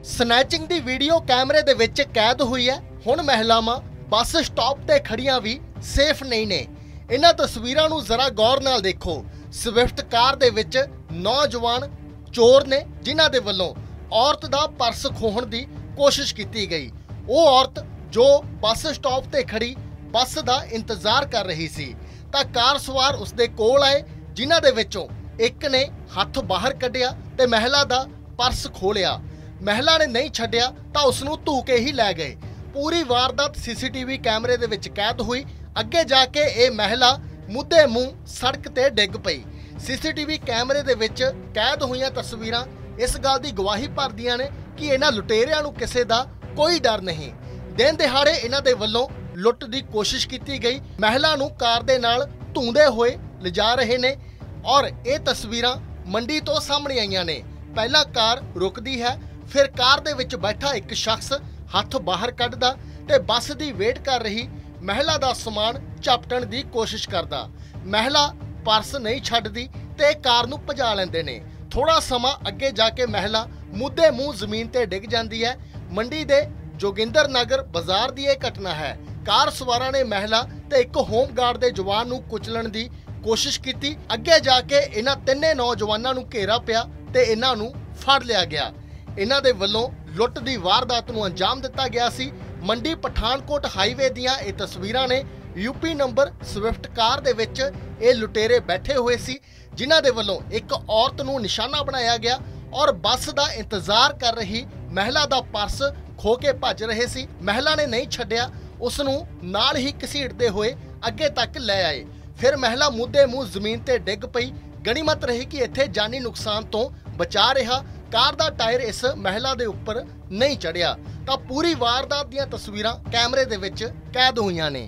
Snatching ਦੀ video ਕੈਮਰੇ ਦੇ ਵਿੱਚ ਕੈਦ ਹੋਈ ਹੈ। ਹੁਣ ਮਹਿਲਾਵਾਂ ਬੱਸ ਸਟਾਪ ਤੇ ਖੜੀਆਂ ਵੀ ਸੇਫ ਨਹੀਂ ਨੇ। ਇਹਨਾਂ ਤਸਵੀਰਾਂ ਨੂੰ ਜ਼ਰਾ ਗੌਰ ਨਾਲ ਦੇਖੋ। ਸਵਿਫਟ ਕਾਰ ਦੇ ਵਿੱਚ ਨੌਜਵਾਨ ਚੋਰ ਨੇ ਜਿਨ੍ਹਾਂ ਦੇ ਵੱਲੋਂ ਔਰਤ ਦਾ ਪਰਸ ਖੋਹਣ ਦੀ ਕੋਸ਼ਿਸ਼ ਕੀਤੀ ਗਈ। ਉਹ ਔਰਤ ਜੋ ਬੱਸ ਸਟਾਪ ਤੇ ਖੜੀ ਬੱਸ ਦਾ ਇੰਤਜ਼ਾਰ ਕਰ ਰਹੀ ਸੀ ਤਾਂ ਕਾਰ ਸਵਾਰ ਉਸਦੇ ਕੋਲ ਆਏ, ਜਿਨ੍ਹਾਂ ਦੇ ਵਿੱਚੋਂ ਇੱਕ ਨੇ ਹੱਥ ਬਾਹਰ ਕੱਢਿਆ ਤੇ ਮਹਿਲਾ ਦਾ ਪਰਸ ਖੋਹ ਲਿਆ। ਮਹਿਲਾ ਨੇ ਨਹੀਂ ਛੱਡਿਆ ਤਾਂ ਉਸ ਨੂੰ ਧੂ ਕੇ ਹੀ ਲੈ ਗਏ। ਪੂਰੀ ਵਾਰਦਾਤ ਸੀਸੀਟੀਵੀ ਕੈਮਰੇ ਦੇ ਵਿੱਚ ਕੈਦ ਹੋਈ। ਅੱਗੇ ਜਾ ਕੇ ਇਹ ਮਹਿਲਾ ਮੁੱਦੇ ਮੂੰਹ ਸੜਕ ਤੇ ਡਿੱਗ ਪਈ। ਸੀਸੀਟੀਵੀ ਕੈਮਰੇ ਦੇ ਵਿੱਚ ਕੈਦ ਹੋਈਆਂ ਤਸਵੀਰਾਂ ਇਸ ਗੱਲ ਦੀ ਗਵਾਹੀ ਭਰਦੀਆਂ ਨੇ ਕਿ ਇਹਨਾਂ ਲੁਟੇਰਿਆਂ ਨੂੰ ਕਿਸੇ ਦਾ ਕੋਈ ਡਰ ਨਹੀਂ। ਦਿਨ ਦਿਹਾੜੇ ਇਹਨਾਂ ਦੇ ਵੱਲੋਂ ਲੁੱਟ ਦੀ ਕੋਸ਼ਿਸ਼ ਕੀਤੀ ਗਈ। ਮਹਿਲਾ ਨੂੰ ਕਾਰ ਦੇ ਨਾਲ ਧੂੰਦੇ ਹੋਏ ਲਿਜਾ ਰਹੇ ਨੇ ਔਰ ਇਹ ਤਸਵੀਰਾਂ ਮੰਡੀ ਤੋਂ ਸਾਹਮਣੇ ਆਈਆਂ ਨੇ। ਪਹਿਲਾਂ ਕਾਰ ਰੁਕਦੀ ਹੈ, ਫਿਰ ਕਾਰ ਦੇ ਵਿੱਚ ਬੈਠਾ ਇੱਕ ਸ਼ਖਸ ਹੱਥ ਬਾਹਰ ਕੱਢਦਾ ਤੇ ਬੱਸ ਦੀ ਵੇਟ ਕਰ ਰਹੀ ਮਹਿਲਾ ਦਾ ਸਮਾਨ ਝਪਟਣ ਦੀ ਕੋਸ਼ਿਸ਼ ਕਰਦਾ। ਮਹਿਲਾ ਪਰਸ ਨਹੀਂ ਛੱਡਦੀ ਤੇ ਕਾਰ ਨੂੰ ਭਜਾ ਲੈਂਦੇ ਨੇ। ਥੋੜਾ ਸਮਾਂ ਅੱਗੇ ਜਾ ਕੇ ਮਹਿਲਾ ਮੁੱਦੇ ਮੂੰਹ ਜ਼ਮੀਨ ਤੇ ਡਿੱਗ ਜਾਂਦੀ ਹੈ। ਮੰਡੀ ਦੇ ਜੋਗਿੰਦਰ ਨਗਰ ਬਾਜ਼ਾਰ ਦੀ ਇਹ ਘਟਨਾ ਹੈ। ਕਾਰ ਸਵਾਰਾਂ ਨੇ ਮਹਿਲਾ ਤੇ ਇੱਕ ਹੋਮਗਾਰਡ ਦੇ ਜਵਾਨ ਨੂੰ ਕੁਚਲਣ ਦੀ ਕੋਸ਼ਿਸ਼ ਕੀਤੀ। ਅੱਗੇ ਜਾ ਕੇ ਇਹਨਾਂ ਤਿੰਨੇ ਨੌਜਵਾਨਾਂ ਨੂੰ ਘੇਰਾ ਪਿਆ ਤੇ ਇਹਨਾਂ ਨੂੰ ਫੜ ਲਿਆ ਗਿਆ। ਇਹਨਾਂ ਦੇ ਵੱਲੋਂ ਲੁੱਟ ਦੀ ਵਾਰਦਾਤ ਨੂੰ ਅੰਜਾਮ ਦਿੱਤਾ ਗਿਆ ਸੀ। ਮੰਡੀ ਪਠਾਨਕੋਟ ਹਾਈਵੇ ਦੀਆਂ ਇਹ ਤਸਵੀਰਾਂ ਨੇ। ਯੂਪੀ ਨੰਬਰ ਸਵਿਫਟ ਕਾਰ ਦੇ ਵਿੱਚ ਇਹ ਲੁਟੇਰੇ ਬੈਠੇ ਹੋਏ ਸੀ, ਜਿਨ੍ਹਾਂ ਦੇ ਵੱਲੋਂ ਇੱਕ ਔਰਤ ਨੂੰ ਨਿਸ਼ਾਨਾ ਬਣਾਇਆ ਗਿਆ ਔਰ ਬੱਸ ਦਾ ਇੰਤਜ਼ਾਰ ਕਰ ਰਹੀ ਮਹਿਲਾ ਦਾ ਪਰਸ ਖੋ ਕੇ ਭੱਜ ਰਹੇ ਸੀ। ਮਹਿਲਾ ਨੇ ਨਹੀਂ ਛੱਡਿਆ, ਉਸ ਨੂੰ ਨਾਲ ਹੀ ਘਸੀਟਦੇ ਹੋਏ ਅੱਗੇ ਤੱਕ ਲੈ ਆਏ। ਫਿਰ ਮਹਿਲਾ ਮੁੱਦੇ ਮੂੰਹ ਜ਼ਮੀਨ ਤੇ ਡਿੱਗ ਪਈ। ਗਣੀਮਤ ਰਹੀ ਕਿ ਇੱਥੇ ਜਾਨੀ ਨੁਕਸਾਨ ਤੋਂ ਬਚਾ ਰਿਹਾ। ਕਾਰ ਦਾ ਟਾਇਰ ਇਸ ਮਹਿਲਾ ਦੇ ਉੱਪਰ ਨਹੀਂ ਚੜਿਆ। ਤਾਂ ਪੂਰੀ ਵਾਰਦਾਤ ਦੀਆਂ ਤਸਵੀਰਾਂ ਕੈਮਰੇ ਦੇ ਵਿੱਚ ਕੈਦ ਹੋਈਆਂ ਨੇ।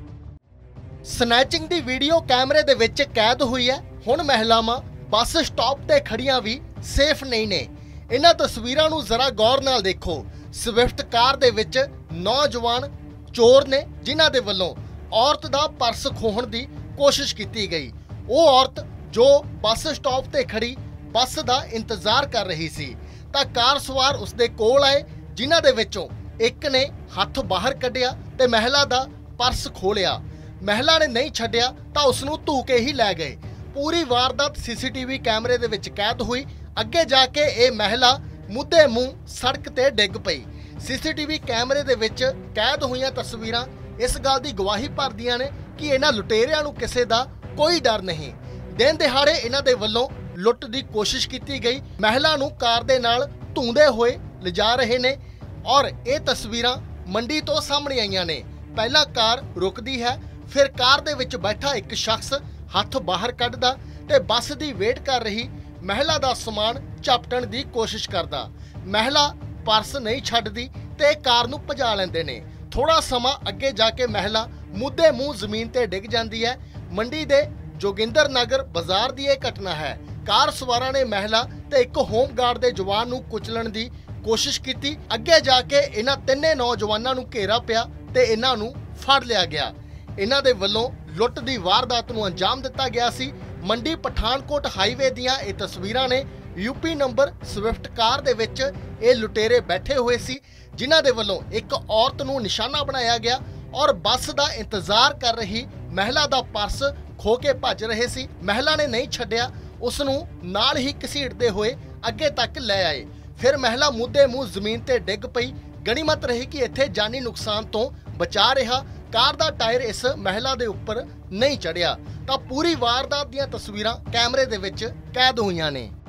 ਸਨੈਚਿੰਗ ਦੀ ਵੀਡੀਓ ਕੈਮਰੇ ਦੇ ਵਿੱਚ ਕੈਦ ਹੋਈ ਹੈ। ਹੁਣ ਮਹਿਲਾਵਾਂ ਬੱਸ ਸਟਾਪ ਤੇ ਖੜੀਆਂ ਵੀ ਸੇਫ ਨਹੀਂ ਨੇ। ਇਹਨਾਂ ਤਸਵੀਰਾਂ ਨੂੰ ਜ਼ਰਾ ਗੌਰ ਨਾਲ ਦੇਖੋ। ਸਵਿਫਟ ਕਾਰ ਦੇ ਵਿੱਚ ਨੌਜਵਾਨ ਚੋਰ ਨੇ ਜਿਨ੍ਹਾਂ ਦੇ ਵੱਲੋਂ ਔਰਤ ਦਾ ਪਰਸ ਖੋਹਣ ਦੀ ਕੋਸ਼ਿਸ਼ ਕੀਤੀ ਗਈ। ਉਹ ਔਰਤ ਜੋ ਬੱਸ ਸਟਾਪ ਤੇ ਖੜੀ ਬੱਸ ਦਾ ਇੰਤਜ਼ਾਰ ਕਰ ਰਹੀ ਸੀ ਤਾਂ ਕਾਰ ਸਵਾਰ ਉਸਦੇ ਕੋਲ ਆਏ, ਜਿਨ੍ਹਾਂ ਦੇ ਵਿੱਚੋਂ ਇੱਕ ਨੇ ਹੱਥ ਬਾਹਰ ਕੱਢਿਆ ਤੇ ਮਹਿਲਾ ਦਾ ਪਰਸ ਖੋਹ ਲਿਆ। ਮਹਿਲਾ ਨੇ ਨਹੀਂ ਛੱਡਿਆ ਤਾਂ ਉਸ ਨੂੰ ਧੂ ਕੇ ਹੀ ਲੈ ਗਏ। ਪੂਰੀ ਵਾਰਦਾਤ ਸੀਸੀਟੀਵੀ ਕੈਮਰੇ ਦੇ ਵਿੱਚ ਕੈਦ ਹੋਈ। ਅੱਗੇ ਜਾ ਕੇ ਇਹ ਮਹਿਲਾ ਮੁੱਦੇ ਮੂੰਹ ਸੜਕ ਤੇ ਡਿੱਗ ਪਈ। ਸੀਸੀਟੀਵੀ ਕੈਮਰੇ ਦੇ ਵਿੱਚ ਕੈਦ ਹੋਈਆਂ ਤਸਵੀਰਾਂ ਇਸ ਗੱਲ ਦੀ ਗਵਾਹੀ ਭਰਦੀਆਂ ਨੇ ਕਿ ਇਹਨਾਂ ਲੁਟੇਰਿਆਂ ਨੂੰ ਕਿਸੇ ਦਾ ਕੋਈ ਡਰ ਨਹੀਂ। ਦਿਨ ਦਿਹਾੜੇ ਇਹਨਾਂ ਦੇ ਵੱਲੋਂ ਲੁੱਟ ਦੀ ਕੋਸ਼ਿਸ਼ ਕੀਤੀ ਗਈ। ਮਹਿਲਾ ਨੂੰ ਕਾਰ ਦੇ ਨਾਲ ਧੂੰਦੇ ਹੋਏ ਲਿਜਾ ਰਹੇ ਨੇ ਔਰ ਇਹ ਤਸਵੀਰਾਂ ਮੰਡੀ ਤੋਂ ਸਾਹਮਣੇ ਆਈਆਂ ਨੇ। ਪਹਿਲਾਂ ਕਾਰ ਰੁਕਦੀ ਹੈ, ਫਿਰ ਕਾਰ ਦੇ ਵਿੱਚ ਬੈਠਾ ਇੱਕ ਸ਼ਖਸ ਹੱਥ ਬਾਹਰ ਕੱਢਦਾ ਤੇ ਬੱਸ ਦੀ ਵੇਟ ਕਰ ਰਹੀ ਮਹਿਲਾ ਦਾ ਸਮਾਨ ਝਪਟਣ ਦੀ ਕੋਸ਼ਿਸ਼ ਕਰਦਾ। ਮਹਿਲਾ ਪਰਸ ਨਹੀਂ ਛੱਡਦੀ ਤੇ ਕਾਰ ਨੂੰ ਭਜਾ ਲੈਂਦੇ ਨੇ। ਥੋੜਾ ਸਮਾਂ ਅੱਗੇ ਜਾ ਕੇ ਮਹਿਲਾ ਮੁੱਦੇ ਮੂੰਹ ਜ਼ਮੀਨ ਤੇ ਡਿੱਗ ਜਾਂਦੀ ਹੈ। ਮੰਡੀ ਦੇ ਜੋਗਿੰਦਰ ਨਗਰ ਬਾਜ਼ਾਰ ਦੀ ਇਹ ਘਟਨਾ ਹੈ। ਕਾਰ ਸਵਾਰਾਂ ਨੇ ਮਹਿਲਾ ਤੇ ਇੱਕ ਹੋਮਗਾਰਡ ਦੇ ਜਵਾਨ ਨੂੰ ਕੁਚਲਣ ਦੀ ਕੋਸ਼ਿਸ਼ ਕੀਤੀ। ਅੱਗੇ ਜਾ ਕੇ ਇਹਨਾਂ ਤਿੰਨੇ ਨੌਜਵਾਨਾਂ ਨੂੰ ਘੇਰਾ ਪਿਆ ਤੇ ਇਹਨਾਂ ਨੂੰ ਫੜ ਲਿਆ ਗਿਆ। ਇਹਨਾਂ ਦੇ ਵੱਲੋਂ ਲੁੱਟ ਦੀ ਵਾਰਦਾਤ ਨੂੰ ਅੰਜਾਮ ਦਿੱਤਾ ਗਿਆ ਸੀ। ਮੰਡੀ ਪਠਾਨਕੋਟ ਹਾਈਵੇ ਦੀਆਂ ਇਹ ਤਸਵੀਰਾਂ ਨੇ। ਯੂਪੀ ਨੰਬਰ ਸਵਿਫਟ ਕਾਰ ਦੇ ਵਿੱਚ ਇਹ ਲੁਟੇਰੇ ਬੈਠੇ ਹੋਏ ਸੀ, ਜਿਨ੍ਹਾਂ ਦੇ ਵੱਲੋਂ ਇੱਕ ਔਰਤ ਨੂੰ ਨਿਸ਼ਾਨਾ ਬਣਾਇਆ ਗਿਆ ਔਰ ਬੱਸ ਦਾ ਇੰਤਜ਼ਾਰ ਕਰ ਰਹੀ ਮਹਿਲਾ ਦਾ ਪਰਸ ਖੋ ਕੇ ਭੱਜ ਰਹੇ ਸੀ। ਮਹਿਲਾ ਨੇ ਨਹੀਂ ਛੱਡਿਆ, ਉਸ ਨੂੰ ਨਾਲ ਹੀ ਘਸੀਟਦੇ ਹੋਏ ਅੱਗੇ ਤੱਕ ਲੈ ਆਏ। ਫਿਰ ਮਹਿਲਾ ਮੁੱਦੇ ਮੂੰਹ ਜ਼ਮੀਨ ਤੇ ਡਿੱਗ ਪਈ। ਗਣੀਮਤ ਰਹੀ ਕਿ ਇੱਥੇ ਜਾਨੀ ਨੁਕਸਾਨ ਤੋਂ ਬਚਾ ਰਿਹਾ। ਕਾਰ ਦਾ ਟਾਇਰ ਇਸ ਮਹਿਲਾ ਦੇ ਉੱਪਰ ਨਹੀਂ ਚੜਿਆ। ਤਾਂ ਪੂਰੀ ਵਾਰਦਾਤ ਦੀਆਂ ਤਸਵੀਰਾਂ ਕੈਮਰੇ ਦੇ ਵਿੱਚ ਕੈਦ ਹੋਈਆਂ ਨੇ।